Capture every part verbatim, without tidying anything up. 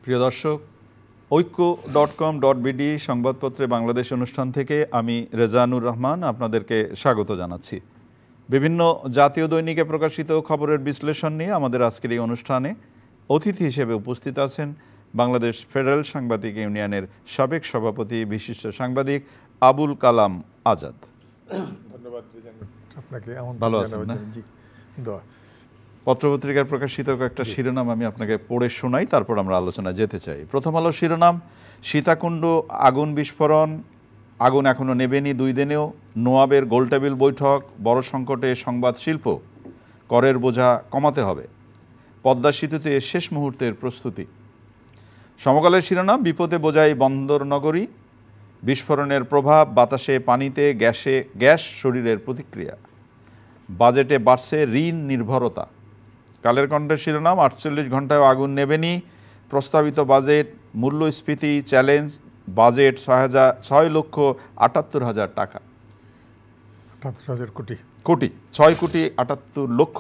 প্রিয় দর্শক, ঐক্য ডট কম ডট বিডি সংবাদপত্রে বাংলাদেশ অনুষ্ঠান থেকে আমি রেজানুর রহমান আপনাদেরকে স্বাগত জানাচ্ছি। বিভিন্ন জাতীয় দৈনিকে প্রকাশিত খবরের বিশ্লেষণ নিয়ে আমাদের আজকের এই অনুষ্ঠানে অতিথি হিসেবে উপস্থিত আছেন বাংলাদেশ ফেডারেল সাংবাদিক ইউনিয়নের সাবেক সভাপতি বিশিষ্ট সাংবাদিক আবুল কালাম আজাদ। ধন্যবাদ আপনাকে। ভালো আছেন না? জি, পত্রপত্রিকার প্রকাশিত কয়েকটা শিরোনাম আমি আপনাকে পড়ে শোনাই, তারপর আমরা আলোচনায় যেতে চাই। প্রথম আলো শিরোনাম, সীতাকুণ্ড আগুন বিস্ফোরণ, আগুন এখনও নেবেনি দুই দিনেও, নোয়াবের গোলটেবিল বৈঠক, বড় সংকটে সংবাদ শিল্প, করের বোঝা কমাতে হবে, পদ্মা সেতুতে শেষ মুহূর্তের প্রস্তুতি। সমকালের শিরোনাম, বিপদে বোঝাই বন্দর নগরী, বিস্ফোরণের প্রভাব বাতাসে পানিতে গ্যাসে গ্যাস শরীরের প্রতিক্রিয়া, বাজেটে বাড়ছে ঋণ নির্ভরতা। কালের কণ্ঠের শিরোনাম, আটচল্লিশ ঘন্টায় আগুন নেবেনি, প্রস্তাবিত বাজেট মূল্যস্ফীতি চ্যালেঞ্জ, বাজেট ছয় হাজার ছয় লক্ষ আটাত্তর হাজার টাকা আটাত্তর হাজার কোটি কোটি ছয় কোটি আটাত্তর লক্ষ।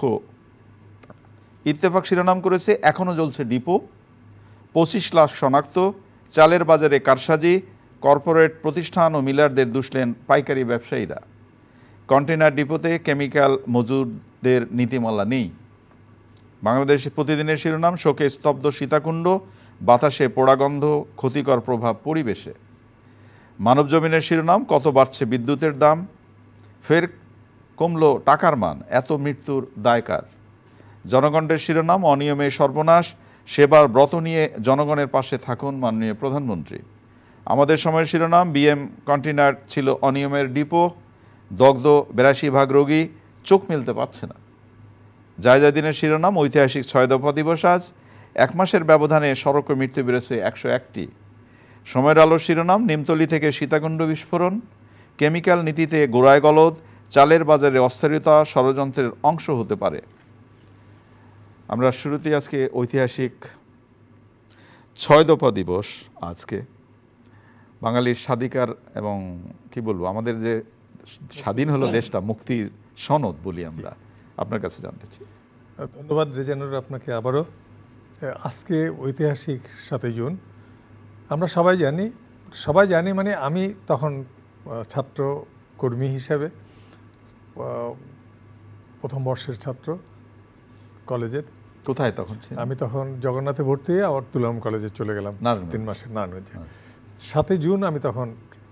ইত্তেফাক শিরোনাম করেছে, এখনও জ্বলছে ডিপো, পঁচিশ লাখ শনাক্ত, চালের বাজারে কারসাজি, কর্পোরেট প্রতিষ্ঠান ও মিলারদের দুষলেন পাইকারি ব্যবসায়ীরা। কন্টেনার ডিপোতে কেমিক্যাল মজুদদের নীতিমালা নেই। বাংলাদেশ প্রতিদিনের শিরোনাম, শোকে স্তব্ধ সীতাকুণ্ড, বাতাসে পোড়াগন্ধ, ক্ষতিকর প্রভাব পরিবেশে। মানবজমিনের শিরোনাম, কত বাড়ছে বিদ্যুতের দাম, ফের কমলো টাকার মান, এত মৃত্যুর দায়কার। জনগণের শিরোনাম, অনিয়মে সর্বনাশ, সেবার ব্রত নিয়ে জনগণের পাশে থাকুন মাননীয় প্রধানমন্ত্রী। আমাদের সময়ের শিরোনাম, বিএম কন্টেনার ছিল অনিয়মের ডিপো, দগ্ধ বিরাশি ভাগ রোগী, চোখ মেলতে পারছে না। জায়জাদিনের শিরোনাম, ঐতিহাসিক ছয় দফা দিবস আজ, এক মাসের ব্যবধানে সড়ক মৃত্যু বেড়েছে একশো একটি। সময়ের আলোর শিরোনাম, নিমতলি থেকে সীতাকুণ্ড বিস্ফোরণ, কেমিক্যাল নীতিতে গোড়ায় গলদ, চালের বাজারে অস্থিরতা ষড়যন্ত্রের অংশ হতে পারে। আমরা শুরুতেই আজকে ঐতিহাসিক ছয় দফা দিবস আজকে, বাঙালির স্বাধিকার এবং কি বলবো, আমাদের যে স্বাধীন হলো দেশটা, মুক্তির সনদ বলি আমরা, আপনার কাছে জানতে চাই। ধন্যবাদ রেজানুর আপনাকে আবারও। আজকে ঐতিহাসিক সাতই জুন, আমরা সবাই জানি সবাই জানি মানে আমি তখন ছাত্র কর্মী হিসাবে প্রথম বর্ষের ছাত্র কলেজের। কোথায় তখন? আমি তখন জগন্নাথে ভর্তি হয়ে আবার তুলাম কলেজে চলে গেলাম তিন মাসের নারায়ণগঞ্জে। সাতই জুন আমি তখন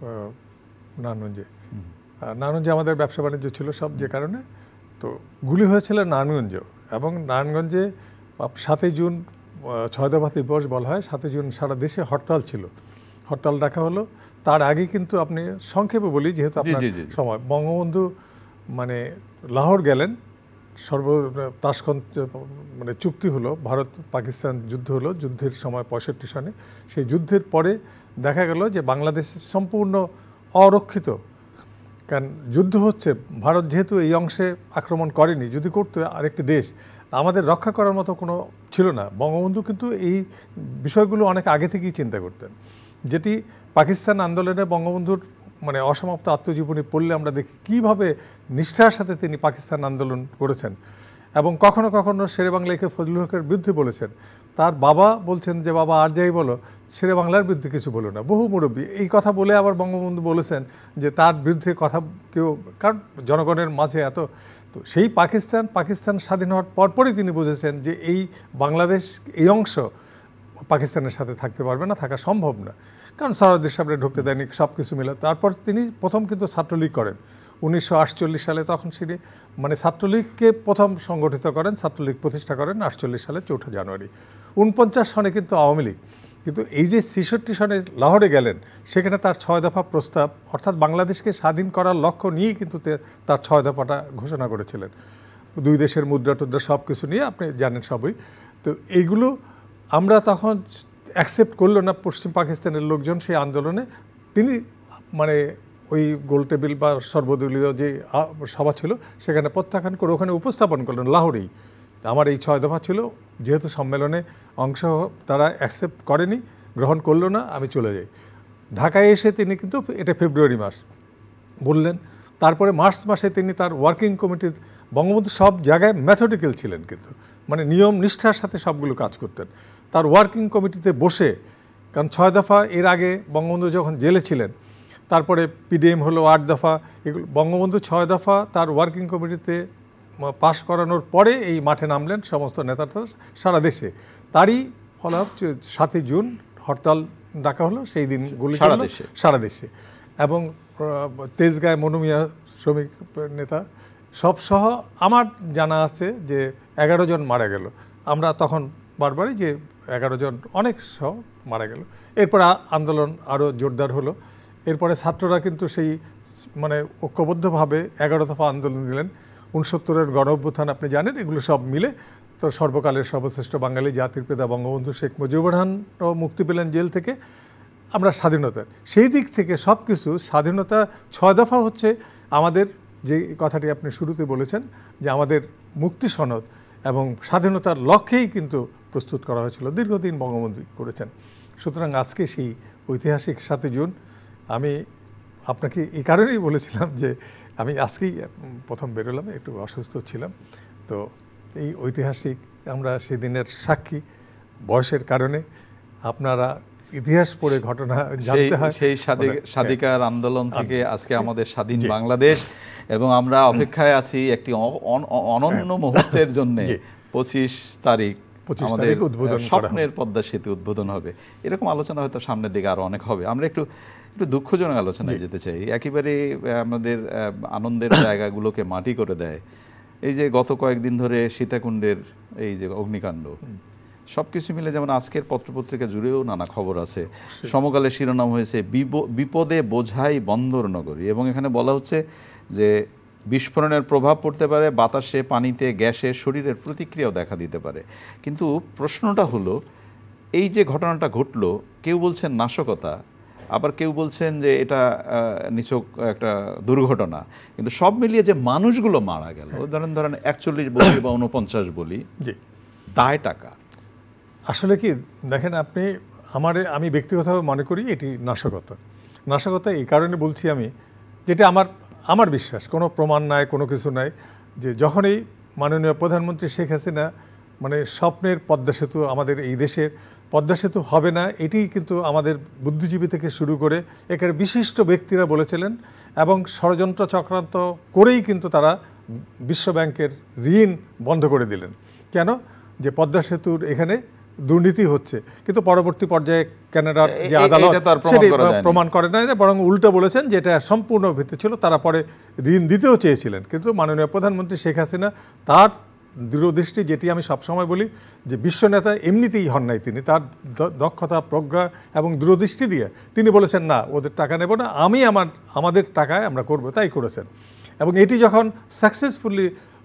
নারায়ণগঞ্জে নারায়ণগঞ্জে আমাদের ব্যবসা বাণিজ্য ছিল সব, যে কারণে তো গুলি হয়েছিল নারায়ণগঞ্জেও। এবং নারায়ণগঞ্জে সাতই জুন ছয় দফা দিবস বলা হয়। সাতই জুন সারা দেশে হরতাল ছিল, হরতাল ডাকা হলো। তার আগে কিন্তু আপনি সংক্ষেপে বলি, যেহেতু আপনার সময়, বঙ্গবন্ধু মানে লাহোর গেলেন, সর্ব তাশকন্দ মানে চুক্তি হলো, ভারত পাকিস্তান যুদ্ধ হলো, যুদ্ধের সময় পঁয়ষট্টি সনে। সেই যুদ্ধের পরে দেখা গেল যে বাংলাদেশ সম্পূর্ণ অরক্ষিত, কারণ যুদ্ধ হচ্ছে, ভারত যেহেতু এই অংশে আক্রমণ করেনি, যদি করতো আরেকটি দেশ, আমাদের রক্ষা করার মতো কোনো ছিল না। বঙ্গবন্ধু কিন্তু এই বিষয়গুলো অনেক আগে থেকেই চিন্তা করতেন, যেটি পাকিস্তান আন্দোলনে বঙ্গবন্ধুর মানে অসমাপ্ত আত্মজীবনী পড়লে আমরা দেখি কীভাবে নিষ্ঠার সাথে তিনি পাকিস্তান আন্দোলন করেছেন। এবং কখনো কখনো শেরে বাংলাকে ফজলুল হকের বিরুদ্ধে বলেছেন। তার বাবা বলছেন যে, বাবা আর যাই বলো, শেরে বাংলার বিরুদ্ধে কিছু বলো না। বহু মুরব্বী এই কথা বলে আবার বঙ্গবন্ধু বলেছেন যে তার বিরুদ্ধে কথা কেউ, কারণ জনগণের মাঝে এত। তো সেই পাকিস্তান পাকিস্তান স্বাধীন হওয়ার পরপরই তিনি বুঝেছেন যে এই বাংলাদেশ, এই অংশ পাকিস্তানের সাথে থাকতে পারবে না, থাকা সম্ভব না, কারণ সরহদের সামনে ঢুকতে দেয়নি, সব কিছু মিলে। তারপর তিনি প্রথম কিন্তু ছাত্রলীগ করেন উনিশশো আটচল্লিশ সালে। তখন তিনি মানে ছাত্রলীগকে প্রথম সংগঠিত করেন, ছাত্রলীগ প্রতিষ্ঠা করেন আটচল্লিশ সালে চৌঠা জানুয়ারি। উনপঞ্চাশ সনে কিন্তু আওয়ামী লীগ, কিন্তু এই যে ছেষট্টি সনে লাহোরে গেলেন, সেখানে তার ছয় দফা প্রস্তাব, অর্থাৎ বাংলাদেশকে স্বাধীন করার লক্ষ্য নিয়েই কিন্তু তার ছয় দফাটা ঘোষণা করেছিলেন। দুই দেশের মুদ্রা টুদ্রা সব কিছু নিয়ে, আপনি জানেন সবই। তো এইগুলো আমরা তখন অ্যাকসেপ্ট করলো না পশ্চিম পাকিস্তানের লোকজন সেই আন্দোলনে। তিনি মানে ওই গোলটেবিল বা সর্বদলীয় যে সভা ছিল সেখানে প্রত্যাখ্যান করে ওখানে উপস্থাপন করলেন লাহোরেই। আমার এই ছয় দফা ছিল, যেহেতু সম্মেলনে অংশ তারা অ্যাকসেপ্ট করেনি, গ্রহণ করলো না, আমি চলে যাই। ঢাকায় এসে তিনি কিন্তু, এটা ফেব্রুয়ারি মাস বললেন, তারপরে মার্চ মাসে তিনি তার ওয়ার্কিং কমিটির বঙ্গবন্ধু সব জায়গায় ম্যাথডিক্যাল ছিলেন, কিন্তু মানে নিয়ম নিষ্ঠার সাথে সবগুলো কাজ করতেন। তার ওয়ার্কিং কমিটিতে বসে, কারণ ছয় দফা এর আগে বঙ্গবন্ধু যখন জেলে ছিলেন, তারপরে পিডিএম হলো আট দফা, এগুলো বঙ্গবন্ধু ছয় দফা তার ওয়ার্কিং কমিটিতে পাশ করানোর পরে এই মাঠে নামলেন সমস্ত নেতারা সারা দেশে। তারই ফলে সাতই জুন হরতাল ডাকা হলো, সেই দিন গুলি চালানো সারা দেশে। এবং তেজগাঁয় মনুমিয়া শ্রমিক নেতা সব সহ আমার জানা আছে যে এগারো জন মারা গেল। আমরা তখন বারবারই যে এগারো জন অনেক সহ মারা গেল। এরপর আন্দোলন আরও জোরদার হলো। এরপরে ছাত্ররা কিন্তু সেই মানে ঐক্যবদ্ধভাবে এগারো দফা আন্দোলন দিলেন। উনসত্তরের গণ অভ্যুত্থান আপনি জানেন, এগুলো সব মিলে তো সর্বকালের সর্বশ্রেষ্ঠ বাঙালি জাতির পিতা বঙ্গবন্ধু শেখ মুজিবুর রহমানও মুক্তি পেলেন জেল থেকে। আমরা স্বাধীনতা, সেই দিক থেকে সব কিছু স্বাধীনতা ছয় দফা হচ্ছে আমাদের যে কথাটি আপনি শুরুতে বলেছেন যে আমাদের মুক্তি সনদ এবং স্বাধীনতার লক্ষ্যেই কিন্তু প্রস্তুত করা হয়েছিল, দীর্ঘদিন বঙ্গবন্ধু করেছেন। সুতরাং আজকে সেই ঐতিহাসিক সাতই জুন, আমি আপনাকে এই কারণেই বলেছিলাম যে আমি আজকেই প্রথম বেরোলাম, একটু অসুস্থ ছিলাম, তো এই ঐতিহাসিক আমরা সেদিনের সাক্ষী। বয়সের কারণে আপনারা ইতিহাস পড়ে ঘটনা জানতে হয়। সেই স্বাধিকার আন্দোলন থেকে আজকে আমাদের স্বাধীন বাংলাদেশ, এবং আমরা অপেক্ষায় আছি একটি অনন্য মুহূর্তের জন্য। পঁচিশ তারিখ আমাদের স্বপ্নের পদ্মা সেতু উদ্বোধন হবে। এরকম আলোচনা হয়তো সামনের দিকে আরো অনেক হবে। আমরা একটু একটু দুঃখজনক আলোচনায় যেতে চাই। একেবারে আমাদের আনন্দের জায়গাগুলোকে মাটি করে দেয় এই যে গত কয়েকদিন ধরে সীতাকুণ্ডের এই যে অগ্নিকাণ্ড, সবকিছু মিলে যেমন আজকের পত্রপত্রিকা জুড়েও নানা খবর আছে। সমকালে শিরোনাম হয়েছে বিপদে বোঝাই বন্দর নগরী, এবং এখানে বলা হচ্ছে যে বিস্ফোরণের প্রভাব পড়তে পারে বাতাসে, পানিতে, গ্যাসে, শরীরের প্রতিক্রিয়াও দেখা দিতে পারে। কিন্তু প্রশ্নটা হলো, এই যে ঘটনাটা ঘটলো, কেউ বলছেন নাশকতা, আবার কেউ বলছেন যে এটা নিছক একটা দুর্ঘটনা, কিন্তু সব মিলিয়ে যে মানুষগুলো মারা গেল, ধরেন ধরেন একচল্লিশ বলি বা উনপঞ্চাশ বলি, দায় টাকা। আসলে কি দেখেন আপনি, আমার আমি ব্যক্তিগতভাবে মনে করি এটি নাশকতা। নাশকতা এই কারণে বলছি আমি, যেটা আমার আমার বিশ্বাস, কোনো প্রমাণ নাই, কোনো কিছু নাই, যে যখনই মাননীয় প্রধানমন্ত্রী শেখ হাসিনা মানে স্বপ্নের পদ্মা সেতু, আমাদের এই দেশের পদ্মা সেতু হবে না, এটি কিন্তু আমাদের বুদ্ধিজীবী থেকে শুরু করে এখানে বিশিষ্ট ব্যক্তিরা বলেছিলেন, এবং ষড়যন্ত্র চক্রান্ত করেই কিন্তু তারা বিশ্বব্যাংকের ঋণ বন্ধ করে দিলেন। কেন? যে পদ্মা সেতুর এখানে দুর্নীতি হচ্ছে। কিন্তু পরবর্তী পর্যায়ে কানাডার যে আদালত সেটি প্রমাণ করে না, বরং উল্টো বলেছেন যে এটা সম্পূর্ণ ভিত্তি ছিল। তারা পরে ঋণ দিতেও চেয়েছিলেন, কিন্তু মাননীয় প্রধানমন্ত্রী শেখ হাসিনা তার দূরদৃষ্টি, যেটি আমি সবসময় বলি যে বিশ্বনেতা এমনিতেই হন নাই, তিনি তার দক্ষতা, প্রজ্ঞা এবং দূরদৃষ্টি দিয়ে তিনি বলেছেন না, ওদের টাকা নেব না, আমি আমার আমাদের টাকায় আমরা করব, তাই করেছেন। এবং এটি যখন সাকসেসফুলি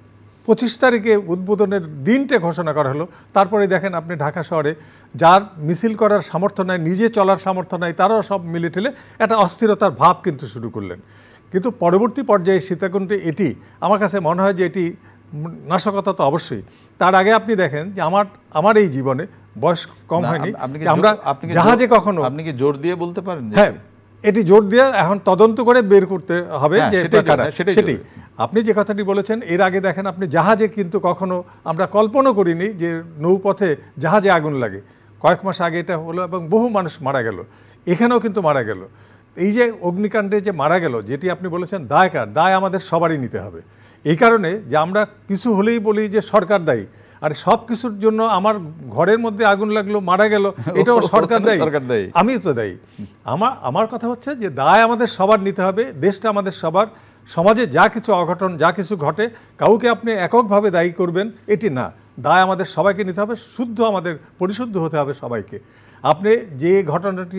পঁচিশ তারিখে উদ্বোধনের দিনটা ঘোষণা করা হলো, তারপরে দেখেন আপনি ঢাকা শহরে যার মিছিল করার সামর্থ্য নাই, নিজে চলার সামর্থ্য নাই, তারাও সব মিলে ঠেলে একটা অস্থিরতার ভাব কিন্তু শুরু করলেন। কিন্তু পরবর্তী পর্যায়ে সীতাকুণ্ডে এটি আমার কাছে মনে হয় যে এটি নাশকতা তো অবশ্যই। তার আগে আপনি দেখেন যে আমার আমার এই জীবনে বয়স কম হয়নি, আমরা জাহাজে কখনো, আপনি কি জোর দিয়ে বলতে পারেন? হ্যাঁ, এটি জোর দিয়ে এখন তদন্ত করে বের করতে হবে যে সেটি। আপনি যে কথাটি বলেছেন, এর আগে দেখেন আপনি জাহাজে কিন্তু কখনো আমরা কল্পনা করিনি যে নৌপথে জাহাজে আগুন লাগে। কয়েক মাস আগে এটা হলো এবং বহু মানুষ মারা গেল, এখানেও কিন্তু মারা গেল। এই যে অগ্নিকাণ্ডে যে মারা গেল, যেটি আপনি বলেছেন দায় কার, দায় আমাদের সবারই নিতে হবে। এই কারণে যে আমরা কিছু হলেই বলি যে সরকার দায়ী, আর সব কিছুর জন্য আমার ঘরের মধ্যে আগুন লাগলো, মারা গেল, এটাও সরকার দায়ী, আমি তো দায়ী। আমার আমার কথা হচ্ছে যে দায় আমাদের সবার নিতে হবে, দেশটা আমাদের সবার, সমাজে যা কিছু অঘটন, যা কিছু ঘটে, কাউকে আপনি এককভাবে দায়ী করবেন এটি না, দায় আমাদের সবাইকে নিতে হবে, শুদ্ধ আমাদের পরিশুদ্ধ হতে হবে সবাইকে। আপনি যে ঘটনাটি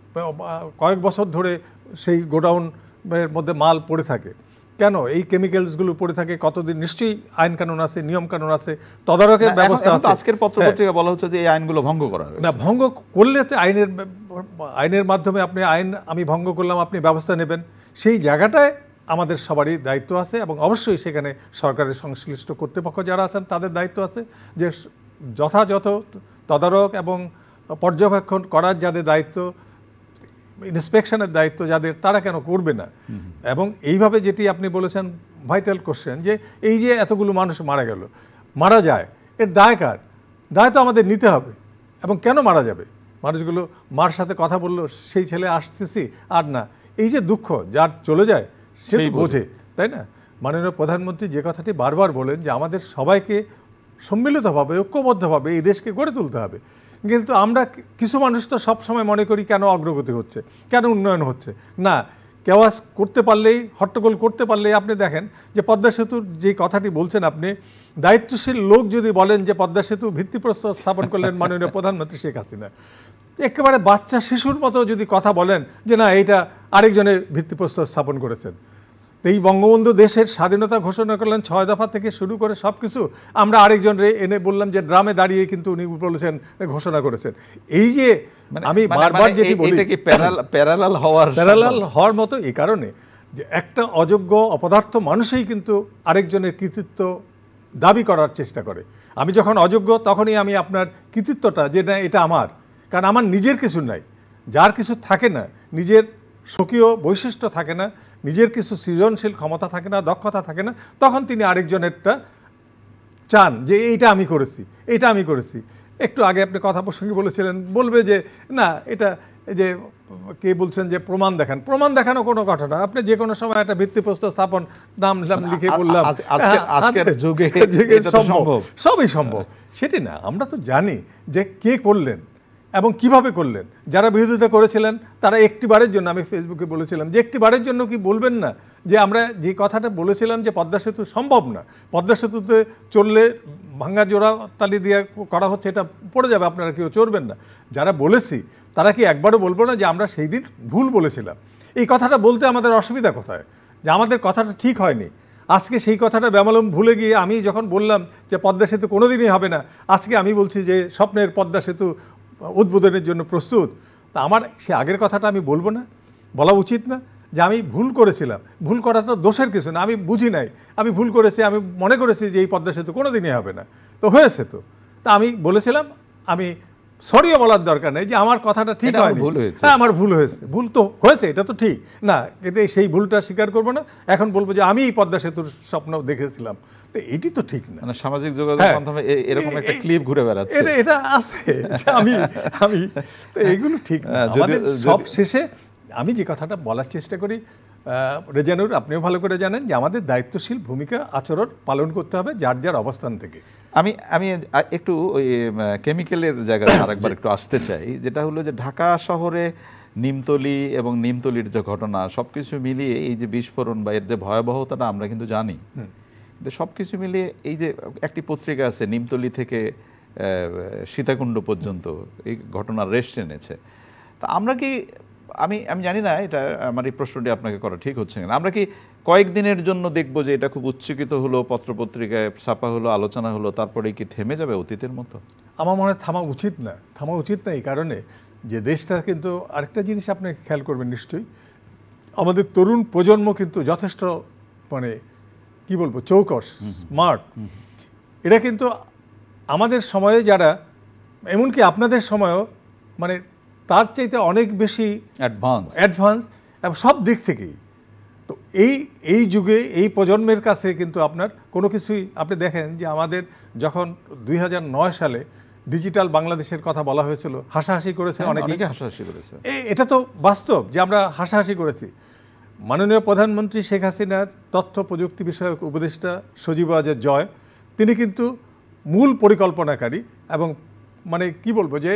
কয়েক বছর ধরে সেই গোডাউনের মধ্যে মাল পড়ে থাকে, কেন এই কেমিক্যালসগুলো পড়ে থাকে, কতদিন, নিশ্চয়ই আইন কানুন আছে, নিয়ম কানুন আছে, তদারকের ব্যবস্থা আছে। আজকের পত্রপত্রিকা বলা হচ্ছে যে এই আইনগুলো ভঙ্গ করা হবে না, ভঙ্গ করলে তো আইনের আইনের মাধ্যমে আপনি আইন আমি ভঙ্গ করলাম, আপনি ব্যবস্থা নেবেন, সেই জায়গাটায় আমাদের সবারই দায়িত্ব আছে। এবং অবশ্যই সেখানে সরকারের সংশ্লিষ্ট কর্তৃপক্ষ যারা আছেন তাদের দায়িত্ব আছে যে যথাযথ তদারক এবং পর্যবেক্ষণ করার যাদের দায়িত্ব, ইন্সপেকশনের দায়িত্ব যাদের, তারা কেন করবে না? এবং এইভাবে যেটি আপনি বলেছেন ভাইটাল কোশ্চেন, যে এই যে এতগুলো মানুষ মারা গেল, মারা যায়, এর দায় কার? দায় তো আমাদের নিতে হবে। এবং কেন মারা যাবে? মানুষগুলো মার সাথে কথা বললো, সেই ছেলে আসতেছি আর না, এই যে দুঃখ যার চলে যায় সে বোঝে, তাই না? মাননীয় প্রধানমন্ত্রী যে কথাটি বারবার বলেন যে আমাদের সবাইকে সম্মিলিতভাবে, ঐক্যবদ্ধভাবে এই দেশকে গড়ে তুলতে হবে। কিন্তু আমরা কিছু মানুষ তো সবসময় মনে করি কেন অগ্রগতি হচ্ছে, কেন উন্নয়ন হচ্ছে না, কেওয়াস করতে পারলেই, হট্টগোল করতে পারলেই। আপনি দেখেন যে পদ্মা সেতুর যে কথাটি বলছেন আপনি, দায়িত্বশীল লোক যদি বলেন যে পদ্মা সেতু ভিত্তিপ্রস্তর স্থাপন করলেন মাননীয় প্রধানমন্ত্রী শেখ হাসিনা, একেবারে বাচ্চা শিশুর মতো যদি কথা বলেন যে না এইটা আরেকজনের ভিত্তিপ্রস্তর স্থাপন করেছেন। এই বঙ্গবন্ধু দেশের স্বাধীনতা ঘোষণা করলেন ছয় দফা থেকে শুরু করে সব কিছু, আমরা আরেকজনরে এনে বললাম যে ড্রামে দাঁড়িয়ে কিন্তু উনি বলেছেন, ঘোষণা করেছেন। এই যে আমি বারবার যেটি বলি, প্যারালাল হওয়ার প্যারালাল হওয়ার মতো এই কারণে যে একটা অযোগ্য অপদার্থ মানুষই কিন্তু আরেকজনের কৃতিত্ব দাবি করার চেষ্টা করে। আমি যখন অযোগ্য তখনই আমি আপনার কৃতিত্বটা, যে না এটা আমার, কারণ আমার নিজের কিছু নাই। যার কিছু থাকে না, নিজের স্বকীয় বৈশিষ্ট্য থাকে না, নিজের কিছু সৃজনশীল ক্ষমতা থাকে না, দক্ষতা থাকে না, তখন তিনি আরেকজনেরটা চান যে এইটা আমি করেছি, এইটা আমি করেছি। একটু আগে আপনি কথা প্রসঙ্গে বলেছিলেন, বলবে যে না এটা যে কে বলছেন যে প্রমাণ দেখান, প্রমাণ দেখানো কোনো ঘটনা। আপনি যে কোনো সময় একটা ভিত্তিপ্রস্তর স্থাপন নাম লিখে বললাম, সম্ভব, সবই সম্ভব, সেটি না। আমরা তো জানি যে কে করলেন এবং কিভাবে করলেন। যারা বিরোধিতা করেছিলেন তারা একটি বারের জন্য, আমি ফেসবুকে বলেছিলাম যে একটি বারের জন্য কি বলবেন না যে আমরা যে কথাটা বলেছিলাম যে পদ্মা সেতু সম্ভব না, পদ্মা সেতুতে চললে ভাঙ্গা জোড়া তালি দিয়ে করা হচ্ছে, এটা পড়ে যাবে, আপনারা কেউ চড়বেন না। যারা বলেছি তারা কি একবারও বলবো না যে আমরা সেই দিন ভুল বলেছিলাম? এই কথাটা বলতে আমাদের অসুবিধা কোথায়? যে আমাদের কথাটা ঠিক হয়নি। আজকে সেই কথাটা বেমালুম ভুলে গিয়ে আমি যখন বললাম যে পদ্মা সেতু কোনোদিনই হবে না, আজকে আমি বলছি যে স্বপ্নের পদ্মা সেতু উদ্বোধনের জন্য প্রস্তুত। তা আমার সে আগের কথাটা আমি বলবো না? বলা উচিত না যে আমি ভুল করেছিলাম? ভুল করা তো দোষের কিছু না, আমি বুঝি নাই, আমি ভুল করেছি, আমি মনে করেছি যে এই পদ্মা সেতু কোনো দিনই হবে না, তো হয়েছে। তো তা আমি বলেছিলাম, আমি সরিও বলার দরকার নেই যে আমার কথাটা ঠিক হয়নি, হ্যাঁ আমার ভুল হয়েছে, ভুল তো হয়েছে, এটা তো ঠিক না, কিন্তু সেই ভুলটা স্বীকার করবো না। এখন বলবো যে আমি এই পদ্মা সেতুর স্বপ্ন দেখেছিলাম, তো এটি তো ঠিক না। সামাজিক যোগাযোগ মাধ্যমে এরকম একটা ক্লিপ ঘুরে বেড়াচ্ছে, এটা এটা আছে আমি আমি এইগুলো ঠিক না। আমাদের সব শেষে আমি যে কথাটা বলার চেষ্টা করি, রেজানুর আপনিও ভালো করে জানেন যে আমাদের দায়িত্বশীল ভূমিকা আচরণ পালন করতে হবে যার যার অবস্থান থেকে। আমি আমি একটু ওই কেমিক্যালের জায়গায় আরেকবার একটু আসতে চাই, যেটা হলো যে ঢাকা শহরে নিমতলি এবং নিমতলির যে ঘটনা, সব কিছু মিলিয়ে এই যে বিস্ফোরণ বা এর যে ভয়াবহতাটা আমরা কিন্তু জানি, কিন্তু সব কিছু মিলিয়ে এই যে একটি পত্রিকা আছে নিমতলি থেকে সীতাকুণ্ড পর্যন্ত এই ঘটনার রেশ টেনেছে। তা আমরা কি, আমি আমি জানি না এটা আমার এই প্রশ্নটি আপনাকে করা ঠিক হচ্ছে না, আমরা কি কয়েকদিনের জন্য দেখবো যে এটা খুব উচ্চকিত হলো, পত্রপত্রিকায় ছাপা হলো, আলোচনা হলো, তারপরে কি থেমে যাবে অতীতের মতো? আমার মনে হয় থামা উচিত না, থামা উচিত না এই কারণে যে দেশটা কিন্তু আরেকটা জিনিস আপনি খেয়াল করবেন নিশ্চয়ই, আমাদের তরুণ প্রজন্ম কিন্তু যথেষ্ট মানে কি বলবো চৌকস, স্মার্ট। এটা কিন্তু আমাদের সময়ে যারা, এমনকি আপনাদের সময়ও মানে তার চাইতে অনেক বেশি অ্যাডভান্স অ্যাডভান্স এবং সব দিক থেকেই। তো এই এই যুগে এই প্রজন্মের কাছে কিন্তু আপনার কোনো কিছুই, আপনি দেখেন যে আমাদের যখন দুই হাজার নয় সালে ডিজিটাল বাংলাদেশের কথা বলা হয়েছিল, হাসাহাসি করেছে অনেকেই, হাসাহাসি করেছে। এটা তো বাস্তব যে আমরা হাসাহাসি করেছি। মাননীয় প্রধানমন্ত্রী শেখ হাসিনার তথ্য প্রযুক্তি বিষয়ক উপদেষ্টা সজীব ওয়াজেদ জয়, তিনি কিন্তু মূল পরিকল্পনাকারী এবং মানে কি বলবো যে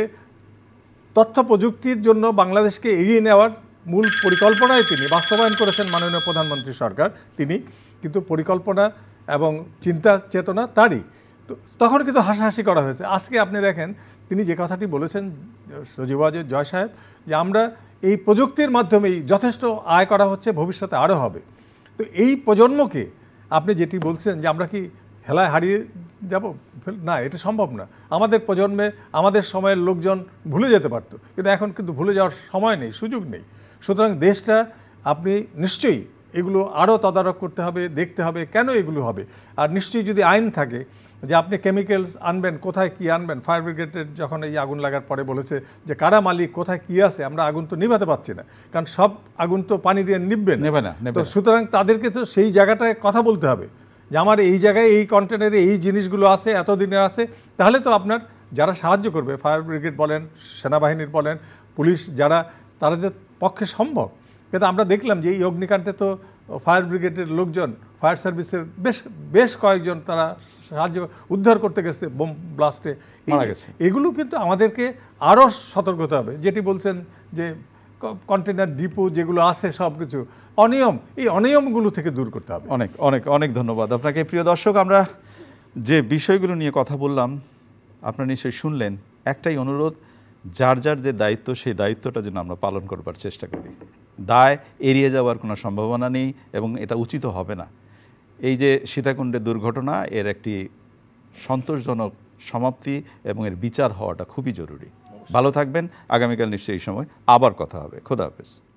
তথ্য প্রযুক্তির জন্য বাংলাদেশকে এগিয়ে নেওয়ার মূল পরিকল্পনায় তিনি বাস্তবায়ন করেছেন মাননীয় প্রধানমন্ত্রী সরকার। তিনি কিন্তু পরিকল্পনা এবং চিন্তা চেতনা তারই, তো তখন কিন্তু হাসাহাসি করা হয়েছে। আজকে আপনি দেখেন তিনি যে কথাটি বলেছেন সজীব ওয়াজেদ জয় সাহেব, যে আমরা এই প্রযুক্তির মাধ্যমেই যথেষ্ট আয় করা হচ্ছে, ভবিষ্যতে আরও হবে। তো এই প্রজন্মকে আপনি যেটি বলছেন যে আমরা কি হেলায় হারিয়ে যাব, না এটা সম্ভব না। আমাদের প্রজন্মে আমাদের সময়ের লোকজন ভুলে যেতে পারতো, কিন্তু এখন কিন্তু ভুলে যাওয়ার সময় নেই, সুযোগ নেই। সুতরাং দেশটা আপনি নিশ্চয়ই এগুলো আরও তদারক করতে হবে, দেখতে হবে কেন এগুলো হবে। আর নিশ্চয়ই যদি আইন থাকে যে আপনি কেমিক্যালস আনবেন, কোথায় কি আনবেন। ফায়ার ব্রিগেডের যখন এই আগুন লাগার পরে বলেছে যে কারা মালিক, কোথায় কি আছে, আমরা আগুন তো নিভাতে পারছি না, কারণ সব আগুন তো পানি দিয়ে নিববে না। তো সুতরাং তাদেরকে তো সেই জায়গাটায় কথা বলতে হবে যে আমার এই জায়গায় এই কন্টেনারে এই জিনিসগুলো আছে, এতদিনের আছে। তাহলে তো আপনার যারা সাহায্য করবে, ফায়ার ব্রিগেড বলেন, সেনাবাহিনীর বলেন, পুলিশ যারা, তাদের পক্ষে সম্ভব। কিন্তু আমরা দেখলাম যে এই অগ্নিকাণ্ডে তো ফায়ার ব্রিগেডের লোকজন, ফায়ার সার্ভিসের বেশ বেশ কয়েকজন তারা সাহায্য উদ্ধার করতে গেছে বোম ব্লাস্টে, এগুলো কিন্তু আমাদেরকে আরও সতর্ক হতে হবে। যেটি বলছেন যে কন্টেনার ডিপো যেগুলো আছে সব কিছু অনিয়ম, এই অনিয়মগুলো থেকে দূর করতে হবে। অনেক অনেক অনেক ধন্যবাদ আপনাকে। প্রিয় দর্শক, আমরা যে বিষয়গুলো নিয়ে কথা বললাম আপনারা নিশ্চয়ই শুনলেন। একটাই অনুরোধ, যার যার যে দায়িত্ব সেই দায়িত্বটা যেন আমরা পালন করবার চেষ্টা করি। দায় এড়িয়ে যাওয়ার কোনো সম্ভাবনা নেই এবং এটা উচিত হবে না। এই যে সীতাকুণ্ডের দুর্ঘটনা, এর একটি সন্তোষজনক সমাপ্তি এবং এর বিচার হওয়াটা খুবই জরুরি। ভালো থাকবেন। আগামীকাল নিশ্চয়ই এই সময় আবার কথা হবে। খোদা হাফেজ।